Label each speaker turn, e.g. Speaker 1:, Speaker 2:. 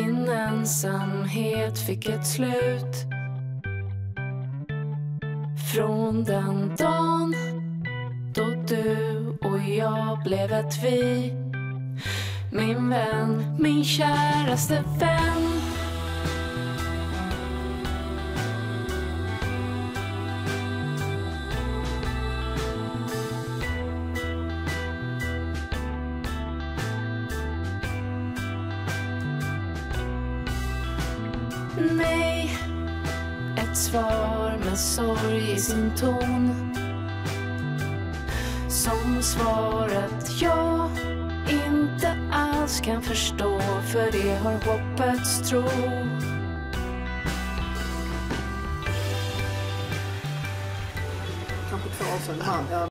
Speaker 1: Min ensamhet fick ett slut. Från den dagen då du och jag blev ett vi. Min vän, min käraste vän. Nej, ett svar med sorg i sin ton. Som svaret jag inte alls kan förstå, för det har hoppets tro.
Speaker 2: Kanske 2 år sedan.